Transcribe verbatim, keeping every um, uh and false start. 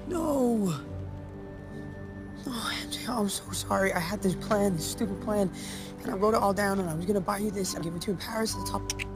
No. Oh, M J, I'm so sorry. I had this plan, this stupid plan, and I wrote it all down, and I was gonna buy you this and give it to you in Paris at the top.